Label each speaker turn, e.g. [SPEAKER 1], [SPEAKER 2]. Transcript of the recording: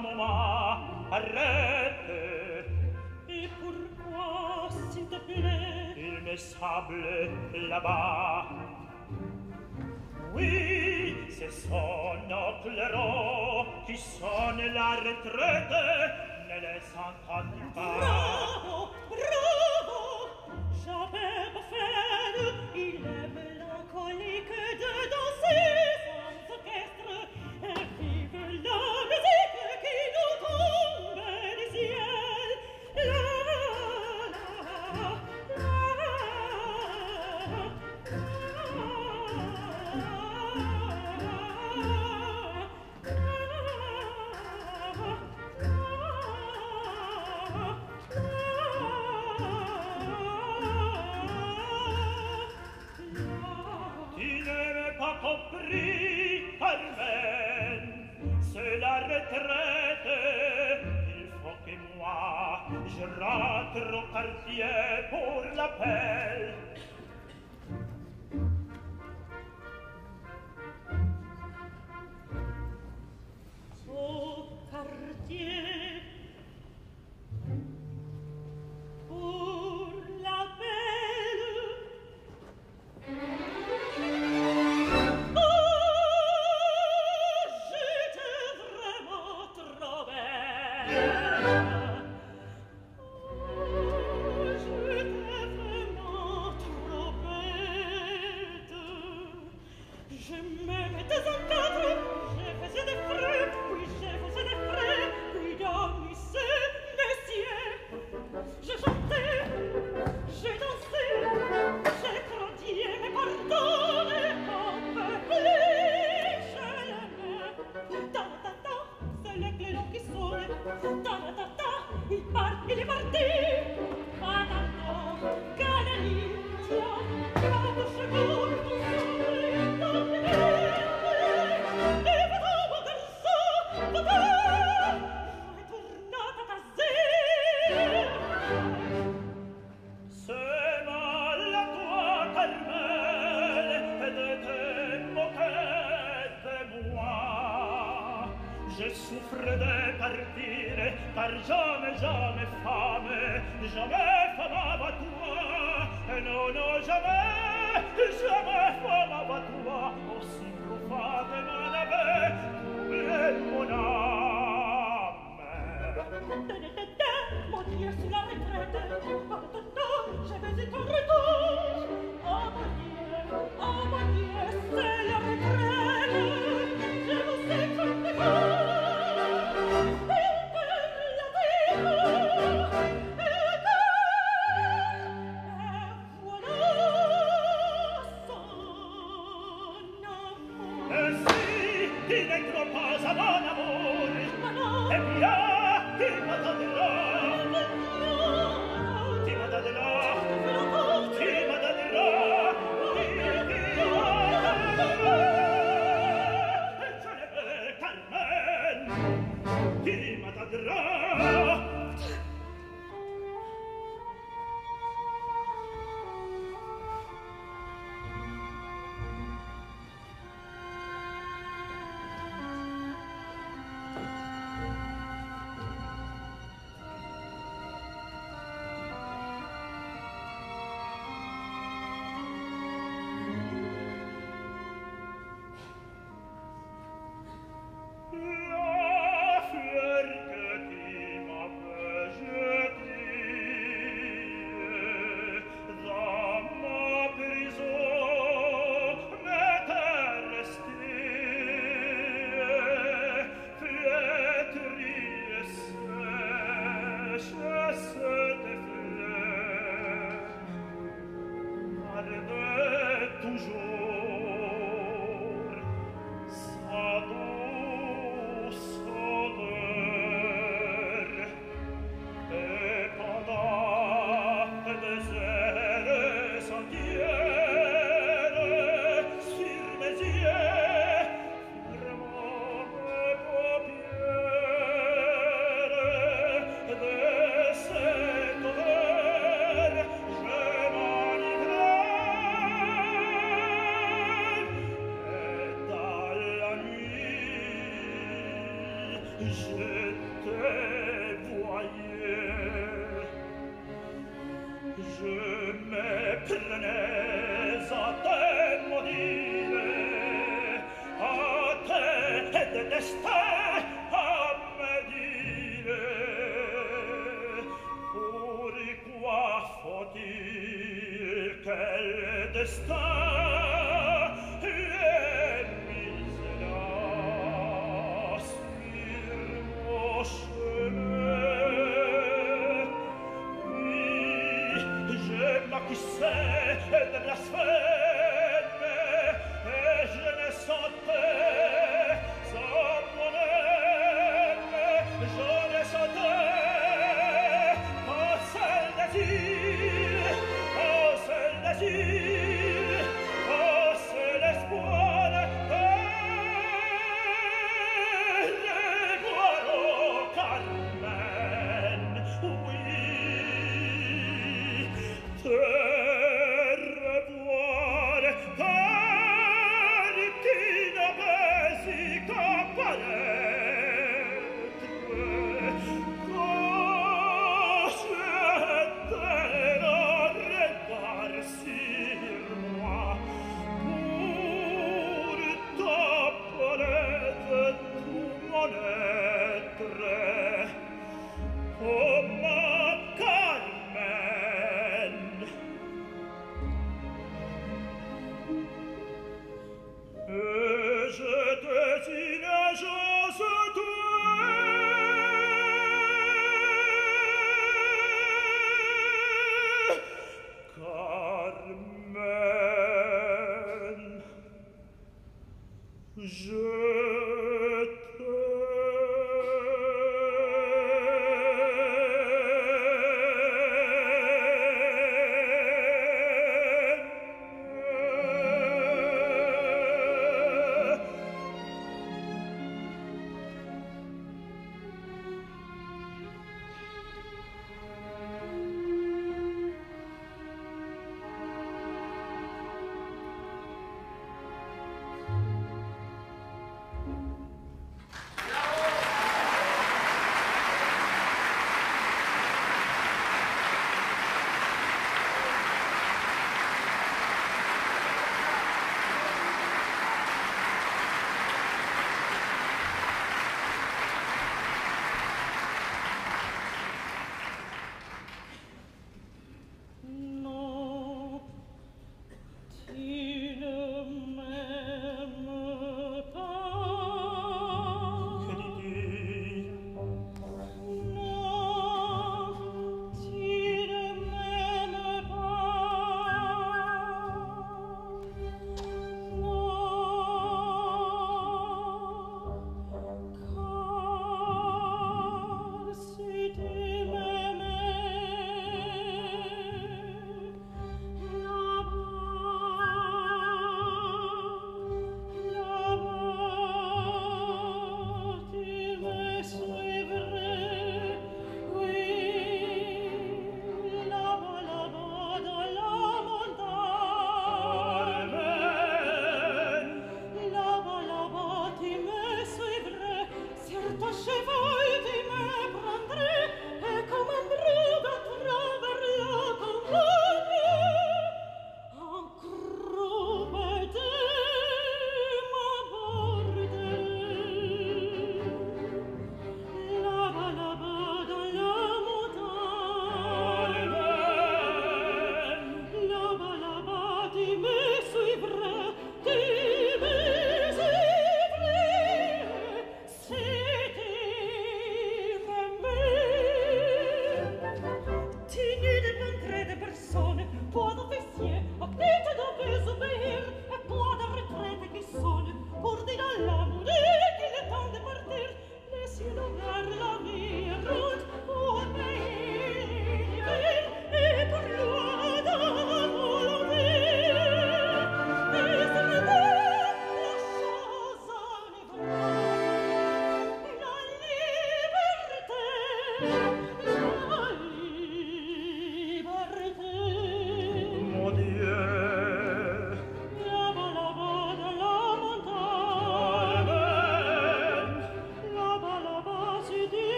[SPEAKER 1] moment, arrête. Et pourquoi, s'il te plaît? Il me semble là-bas. Oui, c'est son Clairon qui sonne la retraite. Ne les entends-tu pas?
[SPEAKER 2] Bravo, bravo! J'avais beau faire, il est mélancolique de danser sans orchestre. Et vive la musique qui nous tombe du ciel. La, la,
[SPEAKER 1] Tu n'avais pas compris, Carmen, c'est la retraite. Il faut que moi, je rentre au quartier pour l'appel.
[SPEAKER 2] au quartier pour la belle. Oh, j'étais vraiment trop belle. Oh, j'étais vraiment trop bête. Je me mettais en quatre, je faisais des frais, oui, je faisais des frais, puis dormissais, messieurs. Je chantais, j'ai dansé, j'ai crodié, mais pardonne, un peu plus, je l'aimais. Ta-ta-ta, c'est le Clairon qui sonne. Ta-ta-ta, il part, il est parti. Attends, Canali, tiens, la bouche coule, tout sonne, t'en
[SPEAKER 1] C'est mal à toi, Carmen, de te moquer de moi. Je souffre de partir, car jamais femme à toi. Non, non, jamais femme à toi. Aussi profanement n'avait troublé mon âme.
[SPEAKER 2] Mon Dieu, c'est la retraite. J'avais été en retour. Oh mon Dieu, c'est la retraite. Je vous sais comme des corps. Et que la dire. Et voilà son amour.
[SPEAKER 1] Si, tu n'es trop pas à mon amour.
[SPEAKER 2] Ma non.
[SPEAKER 1] Eh bien, tu m'attendras. Tu m'attendras. Tu m'attendras. Je ne veux, Carmen. Tu m'attendras. Prenez à te maudire, à te détester, à me dire. Pourquoi faut-il que le destin ait mis là sur mon chemin? Oui, je m'acquissais de blasphème.